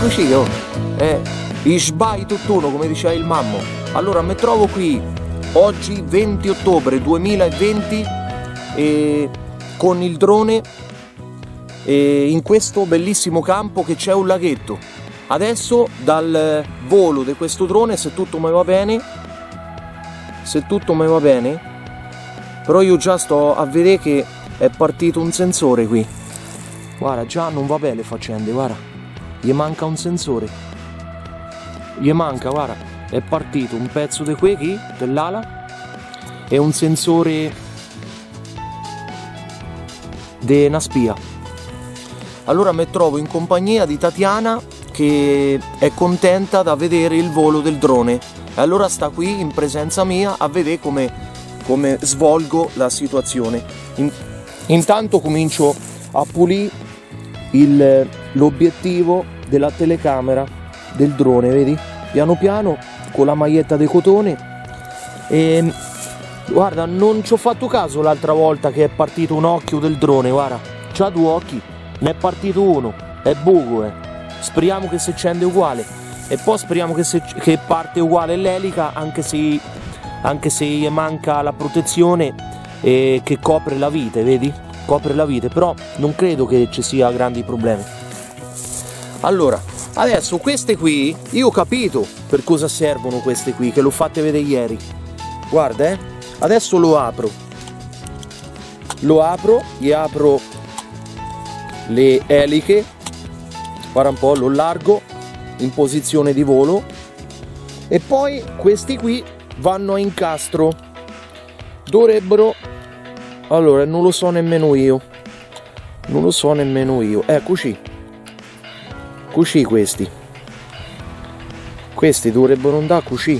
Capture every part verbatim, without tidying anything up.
così, oh. Eh, i sbai tutt'uno, come diceva il mammo. Allora, mi trovo qui oggi venti ottobre duemilaventi e con il drone e in questo bellissimo campo che c'è un laghetto. Adesso dal volo di questo drone, se tutto mi va bene, se tutto mi va bene, però io già sto a vedere che è partito un sensore qui. Guarda, già non va bene le faccende, guarda, gli manca un sensore, gli manca, guarda, è partito un pezzo di qui, qui dell'ala e un sensore di una spia. Allora mi trovo in compagnia di Tatiana che è contenta da vedere il volo del drone e allora sta qui in presenza mia a vedere come, come svolgo la situazione. In, intanto comincio a pulire l'obiettivo della telecamera del drone, vedi? Piano piano con la maglietta di cotone e guarda, non ci ho fatto caso l'altra volta che è partito un occhio del drone, guarda, c'ha due occhi, ne è partito uno, è buco, eh. Speriamo che si accende uguale e poi speriamo che, se, che parte uguale l'elica, anche se, anche se gli manca la protezione eh, che copre la vite, vedi? Copre la vite, però non credo che ci sia grandi problemi. Allora, adesso queste qui, io ho capito per cosa servono queste qui, che l'ho fatte vedere ieri. Guarda, eh, adesso lo apro, lo apro, gli apro le eliche. Guarda un po', lo largo in posizione di volo e poi questi qui vanno a incastro. Dovrebbero, allora non lo so nemmeno io, non lo so nemmeno io, eccoci, così questi, questi dovrebbero andare così.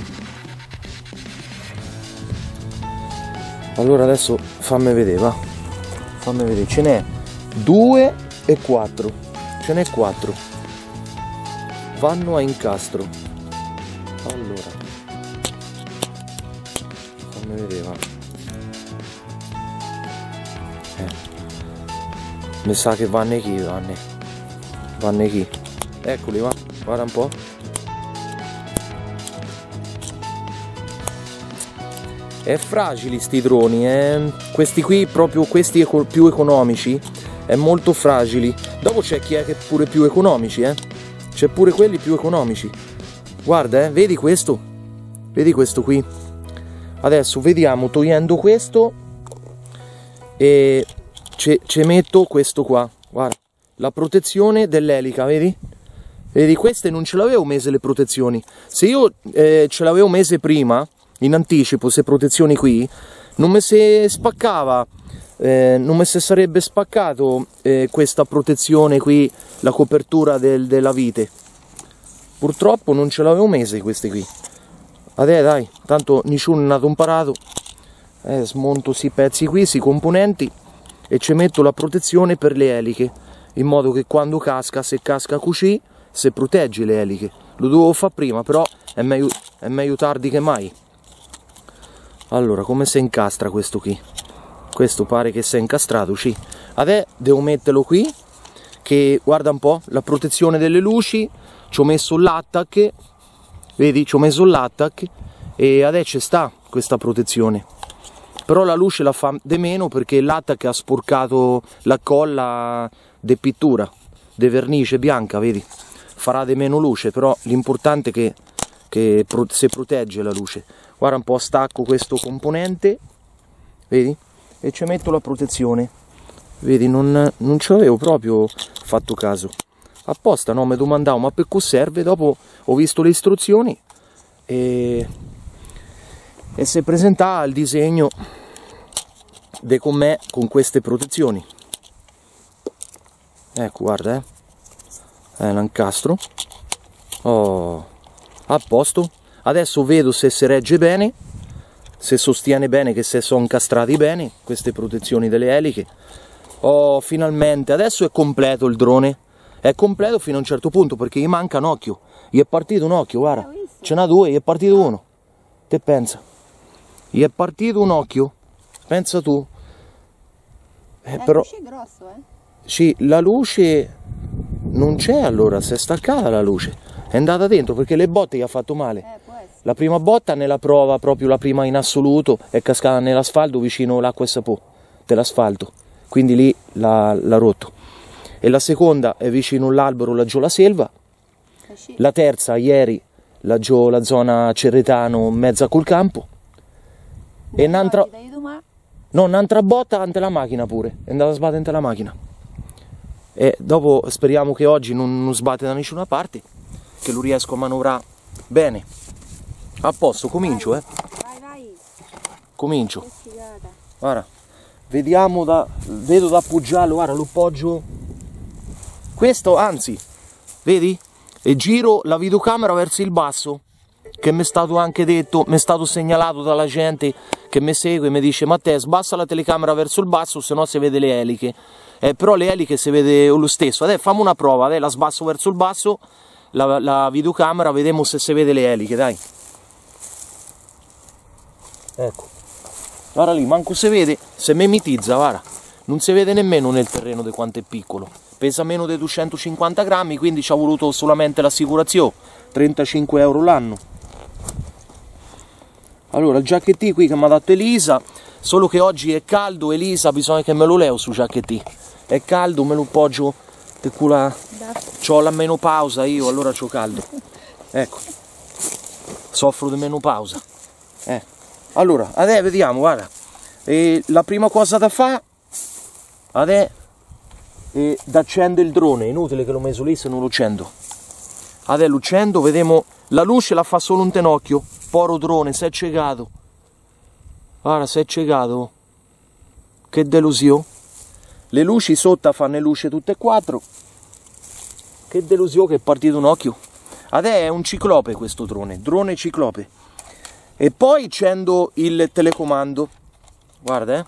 Allora adesso fammi vedere, va, fammi vedere, ce n'è due e quattro, ce n'è quattro. Vanno a incastro. Allora fammi vedere, va. Eh. Mi sa che vanno chi, vanno vanno chi, eccoli, va, guarda un po'. È fragili sti droni, eh. Questi qui proprio, questi eco più economici, è molto fragili. Dopo c'è chi è che è pure più economici, eh. C'è pure quelli più economici. Guarda, eh, vedi questo? Vedi questo qui? Adesso vediamo, togliendo questo e ci metto questo qua. Guarda, la protezione dell'elica, vedi? Vedi, queste non ce l'avevo messe le protezioni. Se io eh, ce l'avevo messe prima, in anticipo, queste protezioni qui, non mi si spaccava, eh, non mi si sarebbe spaccato eh, questa protezione qui, la copertura del, della vite. Purtroppo non ce l'avevo messe queste qui. Adesso dai, tanto nessuno è nato imparato. Eh, smonto questi pezzi qui, questi componenti e ci metto la protezione per le eliche, in modo che quando casca, se casca così, si protegge le eliche. Lo dovevo fare prima, però è meglio, è meglio tardi che mai. Allora, come si incastra questo qui? Questo pare che sia incastrato, sì. Adesso devo metterlo qui, che guarda un po', la protezione delle luci, ci ho messo l'attack, vedi, ci ho messo l'attack e adesso ci sta questa protezione. Però la luce la fa di meno perché l'attack ha sporcato la colla di pittura, di vernice bianca, vedi? Farà di meno luce, però l'importante è che, che pro si protegge la luce. Guarda un po', stacco questo componente, vedi? E ci metto la protezione, vedi, non, non ci avevo proprio fatto caso. Apposta, no, mi domandavo ma per cosa serve, dopo ho visto le istruzioni e, e si presentava il disegno di com'è con queste protezioni. Ecco, guarda, eh, è l'incastro, oh, a posto. Adesso vedo se si regge bene, se sostiene bene, che se sono incastrati bene queste protezioni delle eliche. Oh, finalmente, adesso è completo il drone, è completo fino a un certo punto perché gli manca un occhio, gli è partito un occhio, guarda, ce n'ha due, gli è partito uno, te pensa, gli è partito un occhio, pensa tu. Eh, La però, luce è grosso, eh? sì, la luce non c'è allora, si è staccata la luce. È andata dentro perché le botte gli ha fatto male. Eh, può essere. La prima botta nella prova, proprio la prima in assoluto, è cascata nell'asfalto vicino l'acqua e sapò dell'asfalto. Quindi lì l'ha rotto. E la seconda è vicino all'albero laggiù la selva. Eh sì. La terza ieri laggiù la zona Cerretano, mezza col campo. E un'altra... No, un'altra botta ante la macchina pure. È andata a sbattere ante la macchina. E dopo speriamo che oggi non, non sbatte da nessuna parte, che lo riesco a manovrare bene. A posto, comincio, eh. Vai, vai. Comincio. Che figata. Guarda, vediamo da... Vedo da appoggiarlo, guarda, lo poggio... Questo, anzi, vedi? E giro la videocamera verso il basso, che mi è stato anche detto, mi è stato segnalato dalla gente che mi segue, mi dice: Matteo, sbassa la telecamera verso il basso, se no si vede le eliche. Eh, però le eliche si vede lo stesso. Adesso fammi una prova, adesso la sbasso verso il basso, la, la videocamera, vediamo se si vede le eliche, dai. Ecco, guarda lì, manco si vede, se mimetizza, guarda, non si vede nemmeno nel terreno di quanto è piccolo. Pesa meno di duecentocinquanta grammi, quindi ci ha voluto solamente l'assicurazione, trentacinque euro l'anno. Allora, il giacchettino qui che mi ha dato Elisa, solo che oggi è caldo, Elisa, bisogna che me lo leo su giacchettino. È caldo, me lo poggio, te cula... C'ho la menopausa io, allora c'ho caldo. Ecco, soffro di menopausa. Eh. Allora, adesso vediamo, guarda, e la prima cosa da fare, adesso, è da accendere il drone, è inutile che l'ho messo lì se non lo accendo. Adesso lo accendo, vediamo, la luce la fa solo un tenocchio, poro drone, si è ciecato. Guarda, si è ciecato, che delusione. Le luci sotto fanno luce tutte e quattro, che delusione che è partito un occhio. Adesso è un ciclope questo drone, drone ciclope. E poi accendo il telecomando, guarda, eh.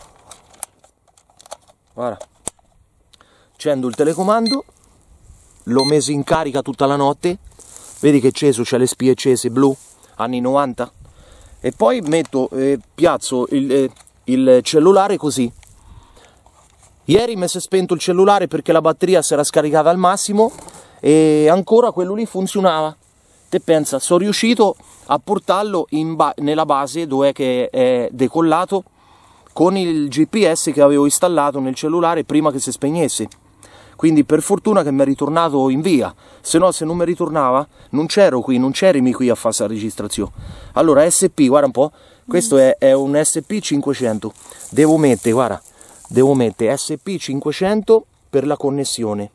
Guarda, accendo il telecomando, l'ho messo in carica tutta la notte, vedi che acceso, c'è le spie accese blu, anni novanta, e poi metto, eh, piazzo il, eh, il cellulare così. Ieri mi si è spento il cellulare perché la batteria si era scaricata al massimo e ancora quello lì funzionava. Te pensa, sono riuscito a portarlo in ba nella base dove è che è decollato con il G P S che avevo installato nel cellulare prima che si spegnesse. Quindi per fortuna che mi è ritornato in via, se no se non mi ritornava non c'ero qui, non c'erimi qui a fare questa registrazione. Allora S P, guarda un po', questo è, è un S P cinquecento, devo mettere, guarda, devo mettere S P cinquecento per la connessione.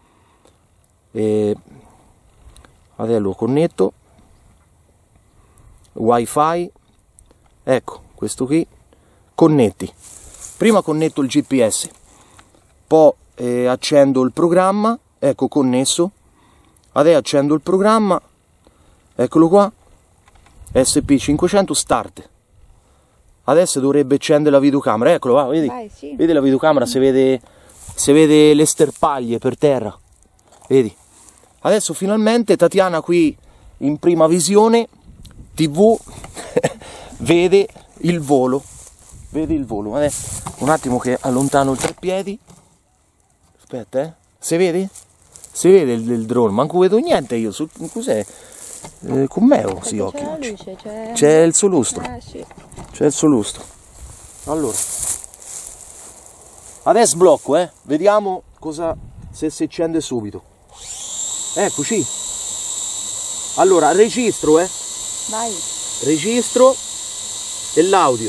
E adesso lo connetto, wifi, ecco, questo qui, connetti. Prima connetto il G P S, poi eh, accendo il programma, ecco connesso. Adesso accendo il programma, eccolo qua, S P cinquecento start. Adesso dovrebbe accendere la videocamera, eccolo qua, vedi? Vai, sì. Vedi la videocamera, si vede, si vede le sterpaglie per terra, vedi? Adesso finalmente Tatiana qui in prima visione tivù vede il volo, vedi il volo. Adesso un attimo che allontano il treppiedi, aspetta, eh, si vede? Si vede il, il drone, manco vedo niente io, cos'è? Eh, con me ho questi occhi, c'è il suo lustro, eh, sì. C'è il suo lustro. Allora, adesso sblocco, eh, vediamo cosa, se si accende subito. Eccoci. Allora, registro, eh. Vai. Registro e l'audio.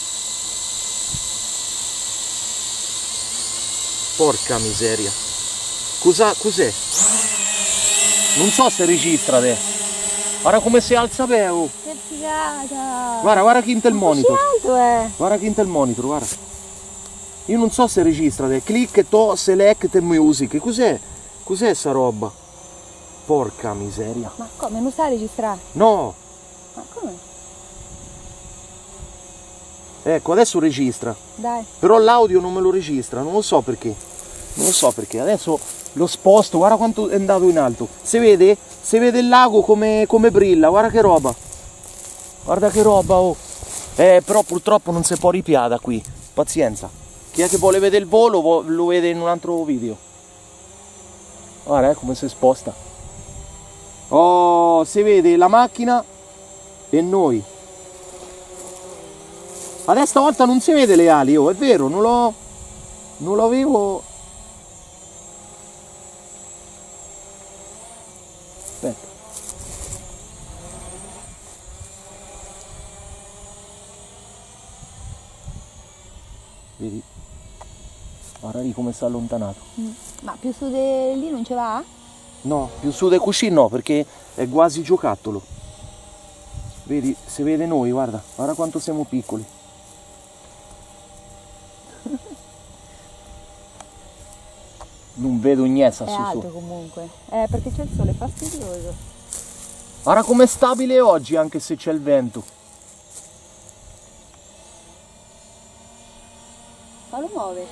Porca miseria. Cosa, cos'è? Non so se registra adesso. Guarda come si alza Beo. Che figata. Guarda, guarda chi inta il monitor. Alto è. Guarda chi inta il monitor, guarda. Io non so se registra adesso. Click, to, select music. Cos'è? Cos'è sta roba? Porca miseria. Ma come? Non sa registrare? No. Ma come? Ecco, adesso registra. Dai. Però l'audio non me lo registra, non lo so perché. Non lo so perché. Adesso lo sposto, guarda quanto è andato in alto. Si vede? Si vede il lago come, come brilla, guarda che roba. Guarda che roba, oh. Eh, però purtroppo non si può ripiare da qui. Pazienza. Chi è che vuole vedere il volo lo vede in un altro video. Guarda, eh, come si sposta. Oh, si vede la macchina e noi. Adesso stavolta non si vede le ali, oh, è vero, non l'ho... non l'avevo... Aspetta. Vedi? Guarda lì come si è allontanato. Mm. Ma più su di lì non ce va? No, più su del cuscino no, perché è quasi giocattolo. Vedi, si vede noi, guarda, guarda quanto siamo piccoli. Non vedo niente È su alto su. comunque. Eh, perché c'è il sole, è fastidioso. Guarda com'è stabile oggi anche se c'è il vento. Fallo muove.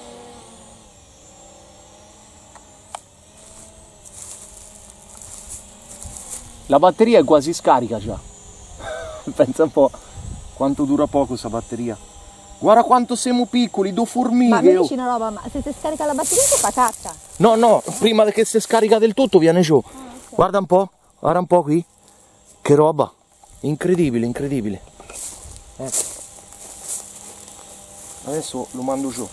La batteria è quasi scarica già. Pensa un po' quanto dura poco questa batteria. Guarda quanto siamo piccoli, do formighe. Ma mi oh. dici una roba, ma se si scarica la batteria si fa caccia? No, no, prima che si scarica del tutto viene giù. Ah, okay. Guarda un po', guarda un po' qui. Che roba. Incredibile, incredibile. Ecco. Adesso lo mando giù.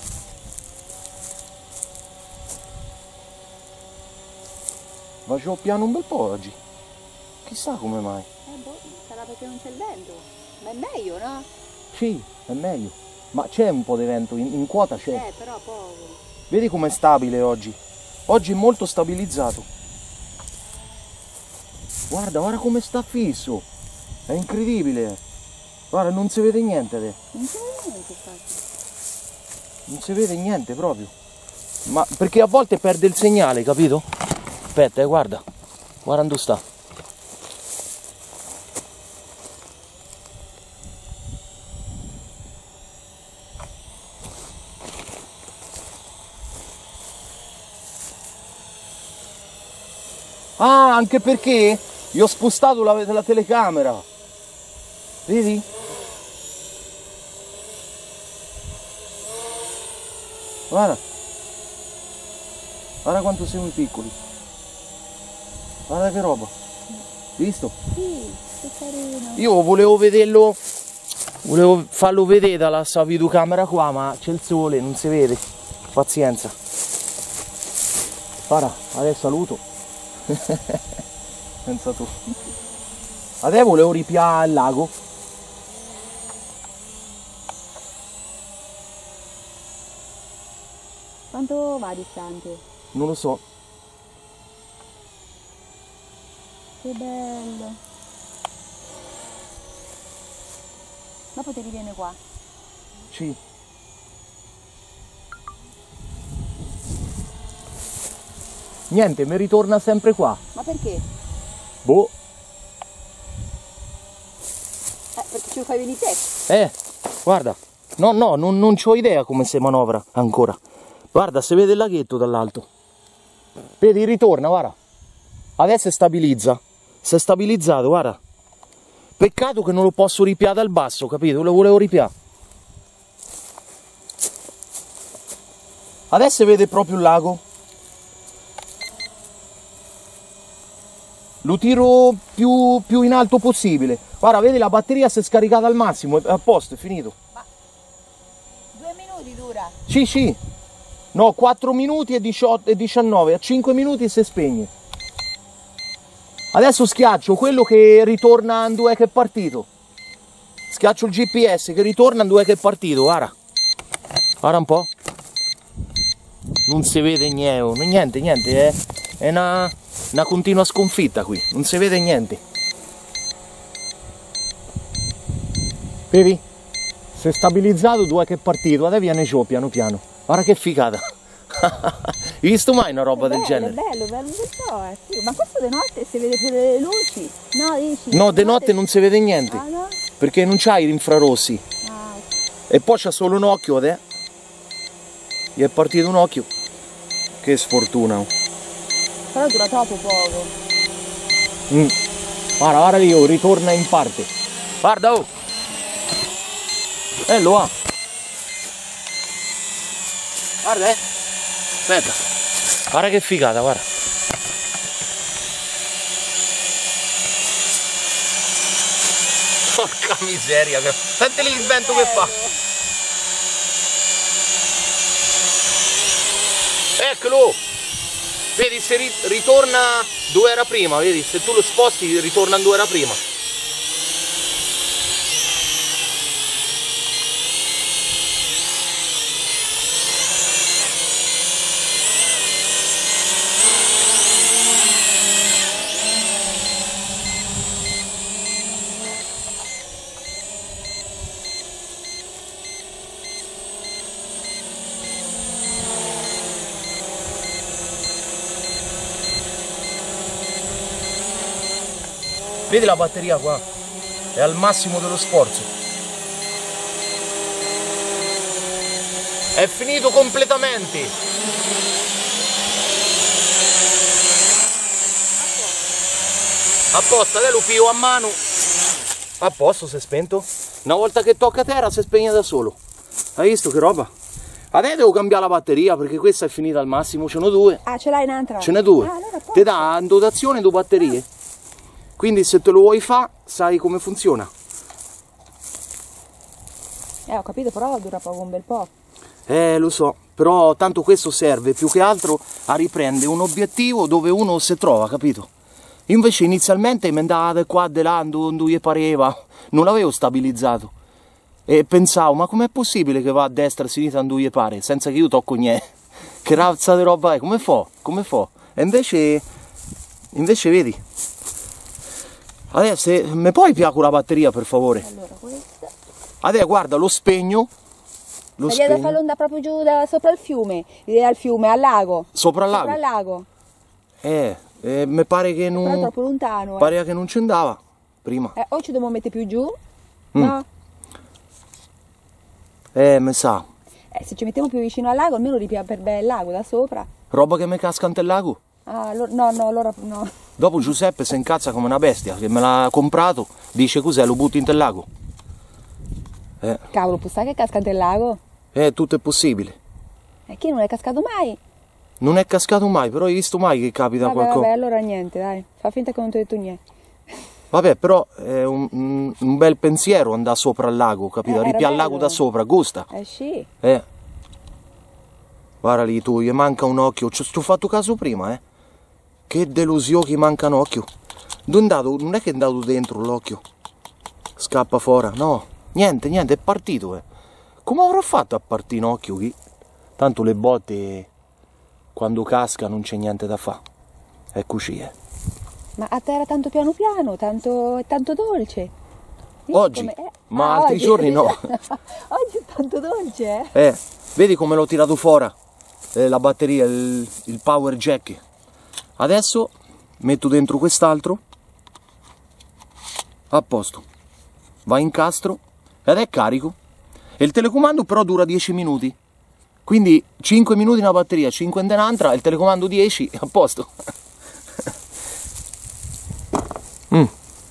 Va giù piano un bel po' oggi. Chissà come mai. Eh boh, sarà perché non c'è il vento. Ma è meglio, no? Sì, è meglio. Ma c'è un po' di vento, in, in quota c'è. Eh, però poco. Vedi com'è stabile oggi. Oggi è molto stabilizzato. Guarda, guarda come sta fisso. È incredibile. Guarda, non si vede niente adesso. Non c'è niente, infatti. Non si vede niente proprio. Ma perché a volte perde il segnale, capito? Aspetta, eh, guarda. Guarda dove sta. Ah, anche perché gli ho spostato la, la telecamera. Vedi? Guarda. Guarda quanto siamo piccoli. Guarda che roba. Visto? Sì, che carino. Io volevo vederlo. Volevo farlo vedere dalla sua videocamera qua, ma c'è il sole, non si vede. Pazienza. Guarda, adesso saluto. Pensa tu. Adesso volevo ripiare il lago. Quanto va distante? Non lo so. Che bello. Dopo ti riviene qua. Sì. Niente, mi ritorna sempre qua. Ma perché? Boh. Eh, perché ce lo fai venire te. Eh, guarda. No, no, non, non c'ho idea come si manovra ancora. Guarda, si vede il laghetto dall'alto. Vedi, ritorna, guarda. Adesso si stabilizza. Si è stabilizzato, guarda. Peccato che non lo posso ripiare dal basso, capito? Lo volevo ripiare. Adesso si vede proprio il lago. Lo tiro più, più in alto possibile. Guarda, vedi, la batteria si è scaricata al massimo, è a posto, è finito. Ma due minuti dura? Sì, sì. No, quattro minuti e diciotto e diciannove, a cinque minuti si spegne. Adesso schiaccio quello che ritorna in due che è partito. Schiaccio il G P S che ritorna in due che è partito, guarda. Guarda un po'. Non si vede niente, niente, niente, è, è una, una continua sconfitta qui, non si vede niente. Vedi? Si è stabilizzato, due che è partito, adesso viene giù piano piano. Guarda che figata. Hai visto mai una roba È del bello, genere? È bello, bello, un po', eh. Sì, ma questo di notte si vede pure le luci? No, dici? No, di notte non si vede niente, Ah, no? perché non c'hai gli infrarossi. Ah, ok. E poi c'ha solo un occhio, adesso. Gli è partito un occhio. Che sfortuna. Oh. Però dura troppo poco. Mm. Guarda, guarda lì, oh, ritorna in parte. Guarda, oh. Eh, lo ha. Guarda, eh. Aspetta. Guarda che figata, guarda. Porca miseria, senti lì il vento che fa. Eccolo! Vedi, se ritorna dove era prima, vedi, se tu lo sposti ritorna dove era prima. Vedi la batteria qua? È al massimo dello sforzo. È finito completamente. A posto, adesso lo pio a mano. A posto, si è spento. Una volta che tocca terra si spegne da solo. Hai visto che roba? Adesso devo cambiare la batteria perché questa è finita al massimo. Ce n'ho due. Ah, ce l'hai un'altra? Ce n'è due. Ah, allora ti dà in dotazione due batterie. Ah. Quindi se te lo vuoi fare, sai come funziona. Eh, ho capito, però dura poco un bel po'. Eh, lo so, però tanto questo serve più che altro a riprendere un obiettivo dove uno si trova, capito? Io invece inizialmente mi andavo da qua, di là, dove gli pareva, non l'avevo stabilizzato. E pensavo, ma com'è possibile che va a destra e a sinistra dove gli pare, senza che io tocco niente? Che razza di roba è? Come fa? Come fa? E invece, invece vedi... Adesso, se mi puoi piacere la batteria per favore? Allora, questa. Adesso guarda, lo spegno. Lo Ma da farlo andare proprio giù da sopra il fiume, al fiume, al lago. Sopra il lago? Sopra il lago. Eh, eh mi pare che non... Però è troppo lontano. Eh. Pare che non ci andava prima. Eh, o ci dobbiamo mettere più giù? Mm. No? Eh, mi sa. Eh, se ci mettiamo più vicino al lago, almeno ripia per bel lago da sopra. Roba che mi casca ante il lago? Ah, allora, no, no, allora no. Dopo Giuseppe si incazza come una bestia, che me l'ha comprato, dice cos'è, lo butti in tel lago. Eh. Cavolo, può stare che casca del lago? Eh, tutto è possibile. E chi non è cascato mai? Non è cascato mai, però hai visto mai che capita vabbè, qualcosa? Vabbè, allora niente, dai, fa finta che non ti ho detto niente. Vabbè, però è un, un, un bel pensiero andare sopra il lago, capito? Eh, Ripia il lago da sopra, gusta. Eh sì. Eh. Guarda lì tu, gli manca un occhio, ci ho fatto caso prima, eh. Che delusione che manca un occhio. Dove è andato? Non è che è andato dentro l'occhio. Scappa fuori, no. Niente, niente, è partito, eh. Come avrò fatto a partire un occhio qui? Tanto le botte, quando casca non c'è niente da fare. Eccoci, eh. Ma a terra tanto piano piano, tanto, è tanto dolce. Io oggi, eh, ma ah, altri oggi. giorni no. Oggi è tanto dolce, eh. Eh, vedi come l'ho tirato fuori, eh, la batteria, il, il power jack. Adesso metto dentro quest'altro, a posto, va in incastro ed è carico. E il telecomando però dura dieci minuti, quindi cinque minuti una batteria, cinque in un'altra, il telecomando dieci, a posto. mm.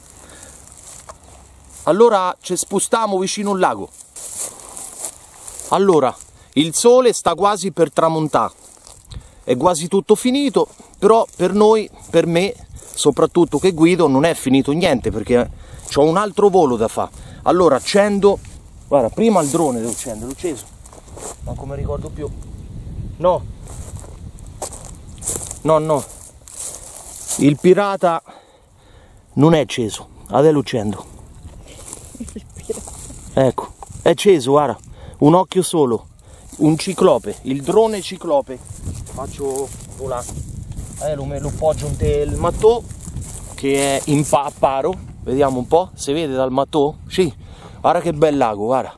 Allora ci spostiamo vicino al lago. Allora, il sole sta quasi per tramontare, è quasi tutto finito, però per noi, per me, soprattutto che guido, non è finito niente perché ho un altro volo da fare. Allora accendo, guarda, prima il drone devo accendere, l'ho acceso, ma come ricordo più, no, no, no, il pirata non è acceso, adesso lo accendo, ecco, è acceso, guarda, un occhio solo, un ciclope, il drone ciclope, faccio volare, adesso lo, lo poggio il mattò che è in paro, vediamo un po', si vede dal mattò, sì, guarda che bel lago, guarda,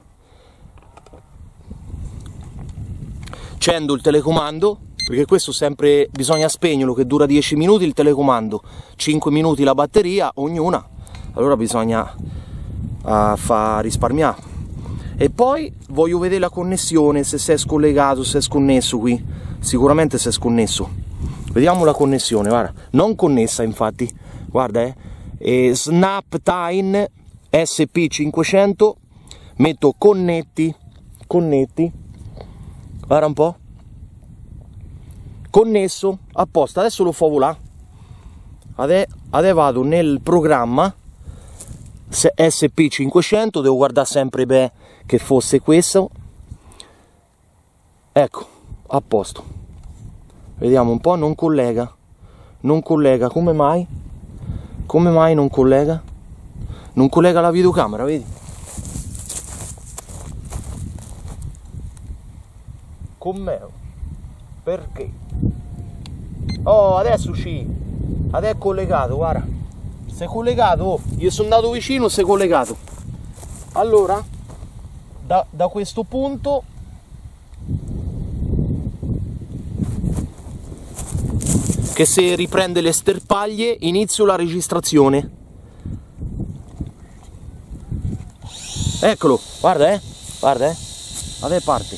accendo il telecomando, perché questo sempre bisogna spegnerlo, che dura dieci minuti il telecomando, cinque minuti la batteria, ognuna, allora bisogna uh, far risparmiare. E poi voglio vedere la connessione, se si è scollegato, se è sconnesso qui, sicuramente si è sconnesso, vediamo la connessione, guarda, non connessa infatti, guarda eh, e Snaptime S P cinquecento, metto connetti, connetti, guarda un po', connesso, a posto, adesso lo fa volare, adesso, adesso vado nel programma, S P cinquecento, devo guardare sempre bene che fosse questo. Ecco, a posto. Vediamo un po', non collega. Non collega, come mai? Come mai non collega? Non collega la videocamera, vedi? Com'è? Perché? Oh, adesso uscì. Adesso è collegato, guarda. Si è collegato, oh. Io sono andato vicino, si è collegato. Allora, da, da questo punto che se riprende le sterpaglie inizio la registrazione. Eccolo, guarda eh, guarda eh, adesso parte.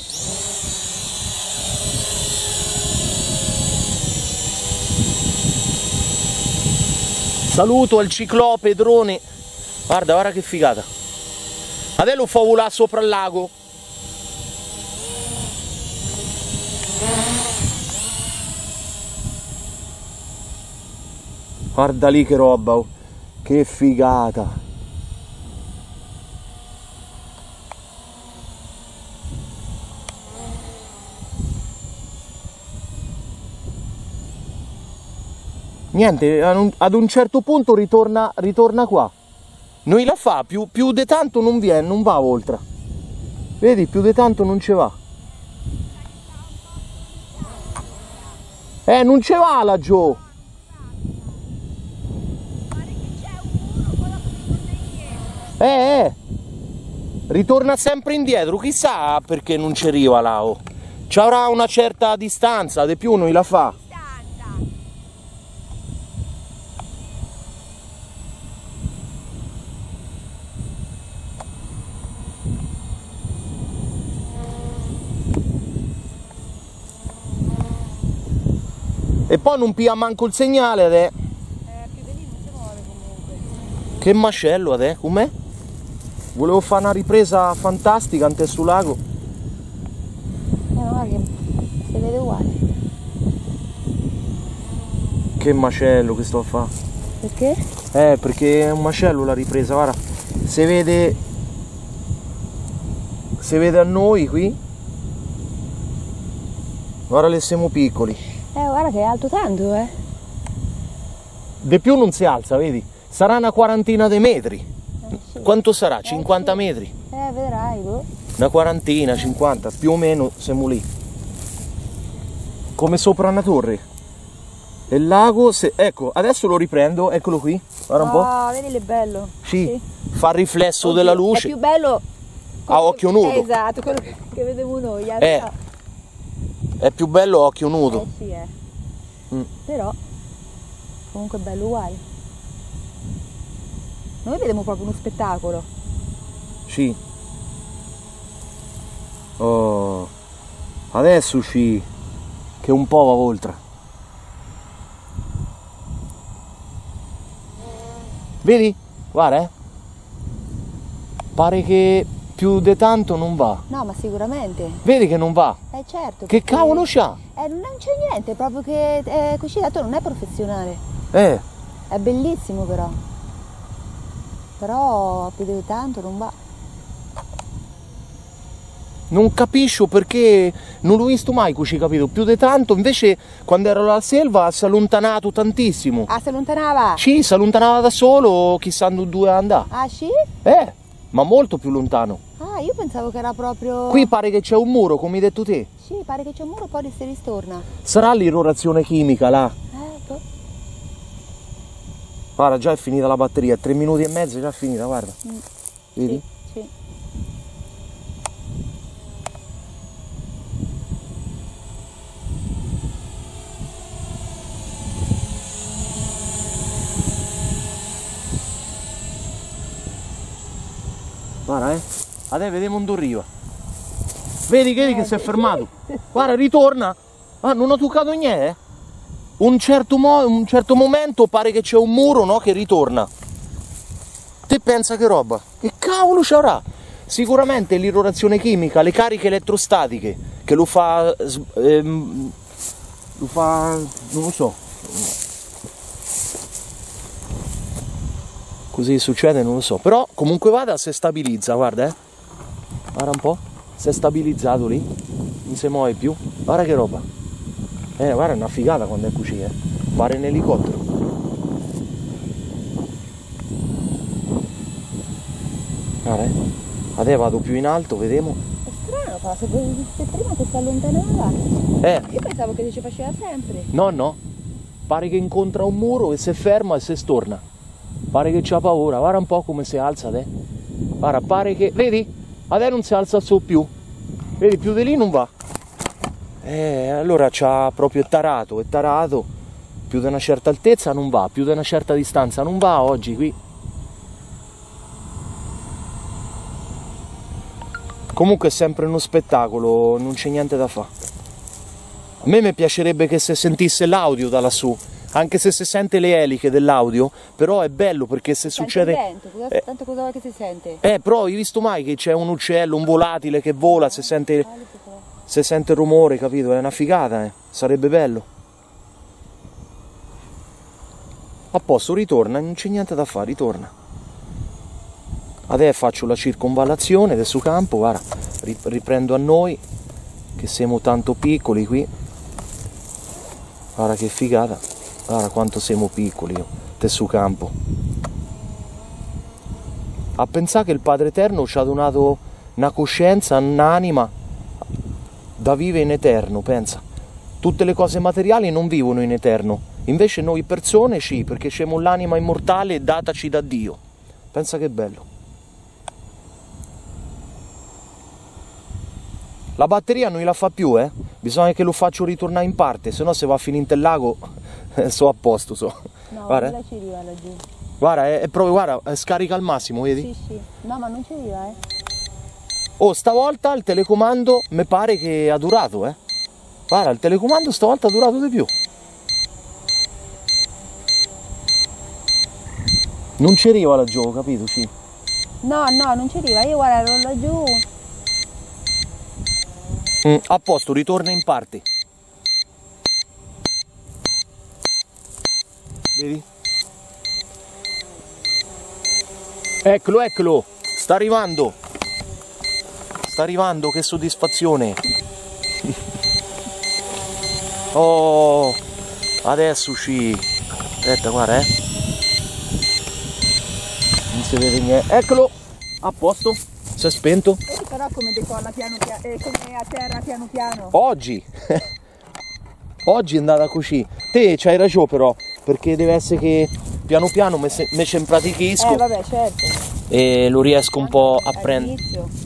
Saluto al ciclope drone, guarda, guarda che figata. Adesso lo fa volare sopra il lago. Guarda lì che roba, oh. Che figata. Niente, ad un certo punto ritorna, ritorna qua. Noi la fa, più, più di tanto non viene, non va oltre. Vedi, più di tanto non ci va. Eh, non ci va laggiù. Eh, eh, ritorna sempre indietro, chissà perché non ci arriva là, oh. Ci avrà una certa distanza, di più noi la fa. E poi non pia manco il segnale adè. Eh, più di lì non si muove comunque. Che macello adè, com'è? Volevo fare una ripresa fantastica ante sul lago. Eh, no, che si vede uguale. Che macello che sto a fare. Perché? Eh, perché è un macello la ripresa, guarda. Si vede. Si vede a noi qui. Guarda che siamo piccoli. Eh, guarda che è alto tanto, eh. Di più non si alza, vedi? Sarà una quarantina di metri. Eh, sì. Quanto sarà? Eh, cinquanta sì. metri? Eh, vedrai, boh. Una quarantina, cinquanta, più o meno siamo lì. Come sopra una torre. E il lago, se... ecco, adesso lo riprendo, eccolo qui. Guarda un po'. Ah, vedi che bello. Sì, Sì. fa il riflesso Oddio, della luce. È più bello A occhio nudo. Eh, esatto, quello che che vedevo noi. Eh, è più bello a occhio nudo. Eh sì, eh. Mm. Però comunque è bello uguale. Noi vediamo proprio uno spettacolo. Sì. Oh, adesso uscì che un po' va oltre. Vedi? Guarda, eh. Pare che più di tanto non va. No, ma sicuramente. Vedi che non va? Eh certo. Che perché- cavolo c'ha? Eh, non c'è niente, proprio che eh, questo dato non è professionale. Eh, È bellissimo però. Però più di tanto non va. non capisco perché non l'ho visto mai così, capito? Più di tanto, invece quando ero alla selva si è allontanato tantissimo. Ah, si allontanava? Sì, si allontanava da solo, chissà dove andava. Ah sì? Eh, ma molto più lontano. Ah, io pensavo che era proprio... Qui pare che c'è un muro, come hai detto te. Sì, pare che c'è un muro, poi si ristorna. Sarà l'irrorazione chimica là. Eh, boh. Guarda, già è finita la batteria, tre minuti e mezzo, già è finita, guarda. Mm. Vedi? Sì, sì. Guarda, eh. Adesso vediamo dove arriva. Vedi, vedi che si è fermato. Guarda, ritorna. Ah, non ho toccato niente. eh. Un certo, mo un certo momento pare che c'è un muro, no, che ritorna. Te pensa che roba? Che cavolo c'avrà? Sicuramente l'irrorazione chimica, le cariche elettrostatiche, che lo fa... Ehm, lo fa... non lo so. così succede, non lo so. Però comunque vada, si stabilizza, guarda, eh. Guarda un po', si è stabilizzato lì, non si muove più. Guarda che roba. Eh, guarda, è una figata quando è così, eh. Pare un elicottero. Guarda, eh. Adesso vado più in alto, vediamo. È strano, fa, se, se prima che si allontanava. Eh. Io pensavo che ci faceva sempre. No, no. Pare che incontra un muro e si ferma e si storna. Pare che c'ha paura. Guarda un po' come si alza adesso. Guarda, pare che... Vedi? Adesso non si alza su più. Vedi, più di lì non va. Eh, allora c'ha proprio è tarato, è tarato. Più di una certa altezza non va, più di una certa distanza non va oggi qui. Comunque è sempre uno spettacolo, non c'è niente da fare. A me mi piacerebbe che si sentisse l'audio da lassù, anche se si sente le eliche dell'audio, però è bello perché se Sente succede... il vento, cosa, eh, tanto cosa vuoi che si sente? eh, però hai visto mai che c'è un uccello, un volatile che vola, si sente, si sente il rumore, capito? È una figata, eh? Sarebbe bello. A posto, ritorna, non c'è niente da fare, ritorna. Adesso faccio la circonvallazione del suo campo, guarda, riprendo a noi, che siamo tanto piccoli qui. Guarda che figata, guarda quanto siamo piccoli io, del suo campo. A pensare che il Padre Eterno ci ha donato una coscienza, un'anima da vivere in eterno, pensa. Tutte le cose materiali non vivono in eterno, invece noi persone sì, perché abbiamo l'anima immortale dataci da Dio. Pensa che bello. La batteria non la fa più, eh? Bisogna che lo faccio ritornare in parte, se no se va a finire in lago so a posto, so. No, guarda, non ci arriva laggiù. Guarda, è, è proprio, guarda, è scarica al massimo, vedi? Sì, sì. No, ma non ci arriva, eh. Oh, stavolta il telecomando mi pare che ha durato, eh? Guarda, il telecomando stavolta ha durato di più. Non ci arriva laggiù, capito? Sì. No, no, non ci arriva. Io guarda, ero laggiù. Mm, a posto, ritorna in parte. Vedi? Eccolo, eccolo, sta arrivando. Sta arrivando, che soddisfazione. Oh, adesso uscì. Aspetta, guarda, eh. Non si vede niente. Eccolo, a posto, si è spento. Vedi però come decolla piano piano, eh, come a terra piano piano. Oggi, oggi è andata così. Te c'hai ragione però, perché deve essere che piano piano me, se, me ci impratichisco. Eh vabbè, certo. E lo riesco un po' a prendere.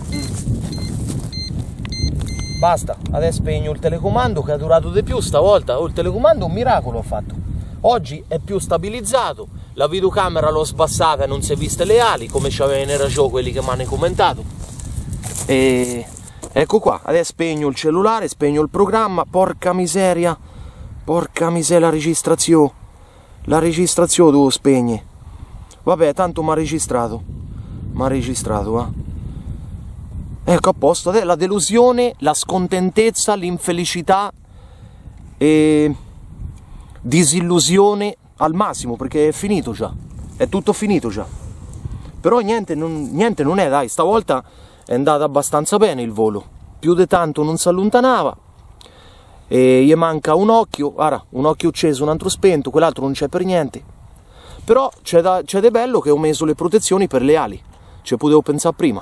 Basta, adesso spegno il telecomando che ha durato di più stavolta. Oh, il telecomando un miracolo ha fatto. Oggi è più stabilizzato, la videocamera l'ho sbassata e non si è viste le ali, come ci avevano ragione quelli che mi hanno commentato. E ecco qua, adesso spegno il cellulare, spegno il programma, porca miseria, porca miseria la registrazione, la registrazione devo spegne. Vabbè, tanto mi ha registrato, mi ha registrato, va. Ecco, a posto, adesso la delusione, la scontentezza, l'infelicità e disillusione al massimo, perché è finito già, è tutto finito già. Però niente non, niente non è, dai, stavolta è andato abbastanza bene il volo, più di tanto non si allontanava, e gli manca un occhio, guarda, un occhio acceso, un altro spento, quell'altro non c'è per niente. Però c'è da, c'è di bello che ho messo le protezioni per le ali, ci potevo pensare prima.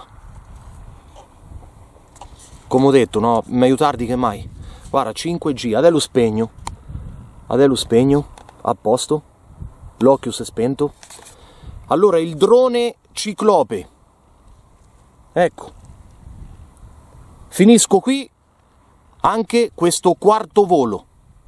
Come ho detto, no, meglio tardi che mai. Guarda, cinque G, adesso lo spegno, adesso lo spegno, a posto, l'occhio si è spento. Allora, il drone ciclope, ecco, finisco qui anche questo quarto volo.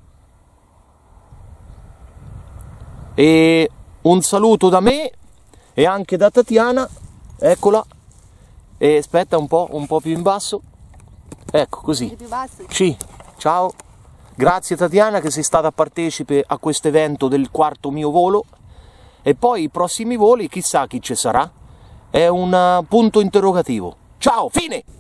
E un saluto da me e anche da Tatiana, eccola, e aspetta un po', un po' più in basso. Ecco, così. Sì, ciao. Grazie Tatiana che sei stata partecipe a questo evento del quarto mio volo. E poi i prossimi voli, chissà chi ci sarà. È un punto interrogativo. Ciao, fine!